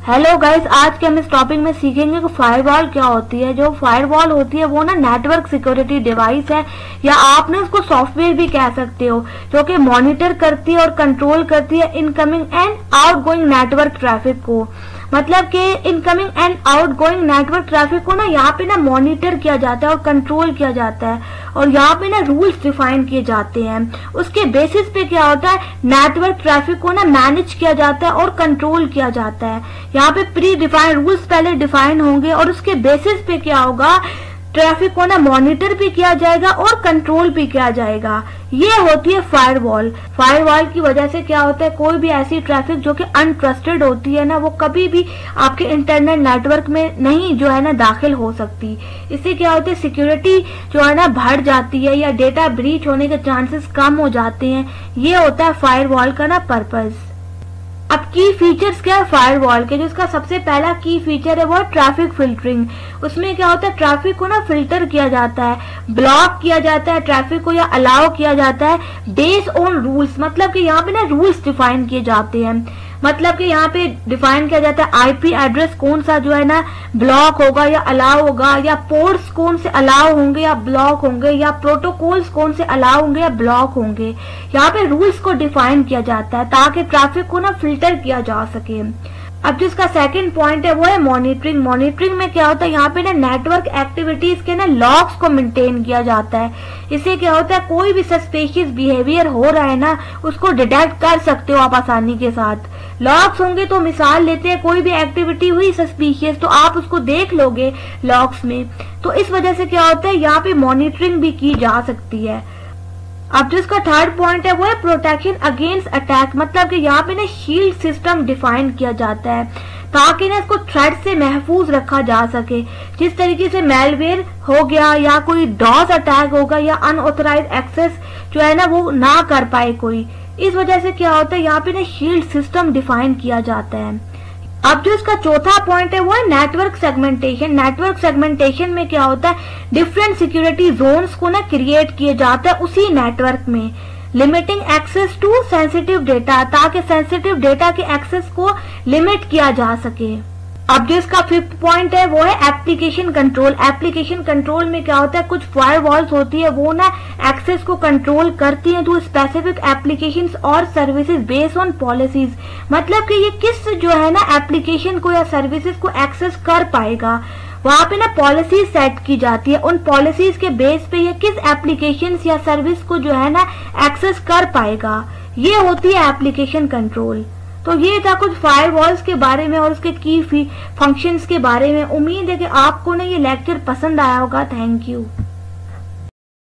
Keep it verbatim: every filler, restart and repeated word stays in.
Hello guys, आज के हम इस टॉपिक में सीखेंगे कि फायरवॉल क्या होती है। जो फायरवॉल होती है वो ना नेटवर्क सिक्योरिटी डिवाइस है, या आप ना उसको सॉफ्टवेयर भी कह सकते हो, जो कि मॉनिटर करती है और कंट्रोल करती है incoming and outgoing network traffic को। मतलब कि incoming and outgoing network traffic को ना यहाँ पे ना मॉनिटर किया जाता है और कंट्रोल किया जाता है, और यहाँ पे ना रूल्स डिफाइन किए जाते हैं। उसके बेसिस पे क्या होता है, नेटवर्क ट्रैफिक को ना मैनेज किया जाता है और कंट्रोल किया जाता है। यहाँ पे प्री डिफाइंड रूल्स पहले डिफाइन होंगे और उसके बेसिस पे क्या होगा, ट्रैफिक को ना मॉनिटर भी किया जाएगा और कंट्रोल भी किया जाएगा। ये होती है फायरवॉल। फायरवॉल की वजह से क्या होता है, कोई भी ऐसी ट्रैफिक जो कि अनट्रस्टेड होती है ना, वो कभी भी आपके इंटरनेट नेटवर्क में नहीं जो है ना दाखिल हो सकती। इससे क्या होता है, सिक्योरिटी जो है ना बढ़ जाती है या डेटा ब्रीच होने के चांसेस कम हो जाते हैं। ये होता है फायरवॉल का ना पर्पज। अब की फीचर्स क्या है फायरवॉल के, जो इसका सबसे पहला की फीचर है वो है ट्रैफिक फिल्टरिंग। उसमें क्या होता है, ट्रैफिक को ना फिल्टर किया जाता है, ब्लॉक किया जाता है ट्रैफिक को, या अलाउ किया जाता है बेस्ड ऑन रूल्स। मतलब कि यहाँ पे ना रूल्स डिफाइन किए जाते हैं। मतलब कि यहाँ पे डिफाइन किया जाता है आईपी एड्रेस कौन सा जो है ना ब्लॉक होगा या अलाउ होगा, या पोर्ट्स कौन से अलाउ होंगे या ब्लॉक होंगे, या प्रोटोकॉल्स कौन से अलाउ होंगे या ब्लॉक होंगे। यहाँ पे रूल्स को डिफाइन किया जाता है ताकि ट्रैफिक को ना फिल्टर किया जा सके। अब जिसका सेकंड पॉइंट है वो है मॉनिटरिंग। मॉनिटरिंग में क्या होता है, यहाँ पे ना नेटवर्क एक्टिविटीज के ना लॉग्स को मेंटेन किया जाता है। इससे क्या होता है, कोई भी सस्पिशियस बिहेवियर हो रहा है ना, उसको डिटेक्ट कर सकते हो आप आसानी के साथ। लॉग्स होंगे तो मिसाल लेते हैं, कोई भी एक्टिविटी हुई सस्पिशियस तो आप उसको देख लोगे लॉग्स में। तो इस वजह से क्या होता है, यहाँ पे मॉनिटरिंग भी की जा सकती है। अब जिसका थर्ड पॉइंट है वो है प्रोटेक्शन अगेंस्ट अटैक। मतलब कि यहाँ पे ना शील्ड सिस्टम डिफाइन किया जाता है ताकि ना इसको थ्रेट से महफूज रखा जा सके। जिस तरीके से मेलवेयर हो गया या कोई डॉस अटैक होगा या अनऑथराइज्ड एक्सेस जो है ना वो ना कर पाए कोई। इस वजह से क्या होता है, यहाँ पे ना शील्ड सिस्टम डिफाइन किया जाता है। अब जो इसका चौथा पॉइंट है वो है नेटवर्क सेगमेंटेशन। नेटवर्क सेगमेंटेशन में क्या होता है, डिफरेंट सिक्योरिटी जोन्स को ना क्रिएट किए जाता है उसी नेटवर्क में, limiting access to sensitive data, ताकि सेंसिटिव डेटा के एक्सेस को लिमिट किया जा सके। अब जो इसका फिफ्थ पॉइंट है वो है एप्लीकेशन कंट्रोल। एप्लीकेशन कंट्रोल में क्या होता है, कुछ फायरवॉल्स होती है वो ना एक्सेस को कंट्रोल करती हैं टू स्पेसिफिक एप्लीकेशंस और सर्विसेज बेस्ड ऑन पॉलिसीज। मतलब कि ये किस जो है ना एप्लीकेशन को या सर्विसेज को एक्सेस कर पाएगा, वहां पे ना पॉलिसीज सेट की जाती है। उन पॉलिसीज के बेस पे ये किस एप्लीकेशन या सर्विस को जो है ना एक्सेस कर पाएगा, ये होती है एप्लीकेशन कंट्रोल। तो ये था कुछ फायरवॉल्स के बारे में और उसके की फंक्शंस के बारे में। उम्मीद है कि आपको ना ये लेक्चर पसंद आया होगा। Thank you.